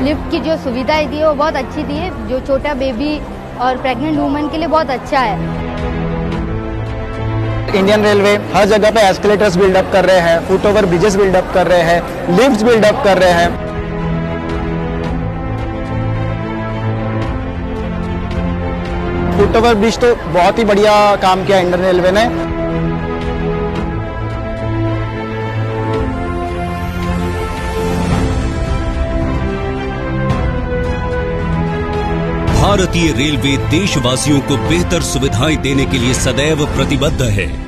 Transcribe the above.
Lift की जो सुविधाएं दी है वो बहुत अच्छी दी है, जो छोटा बेबी और प्रेग्नेंट वुमेन के लिए बहुत अच्छा है। इंडियन रेलवे हर जगह पे एस्केलेटर्स बिल्डअप कर रहे हैं, फुट ओवर ब्रिजेस बिल्डअप कर रहे हैं, लिफ्ट्स बिल्डअप कर रहे हैं। फुट ओवर ब्रिज तो बहुत ही बढ़िया काम किया इंडियन रेलवे ने। भारतीय रेलवे देशवासियों को बेहतर सुविधाएं देने के लिए सदैव प्रतिबद्ध है।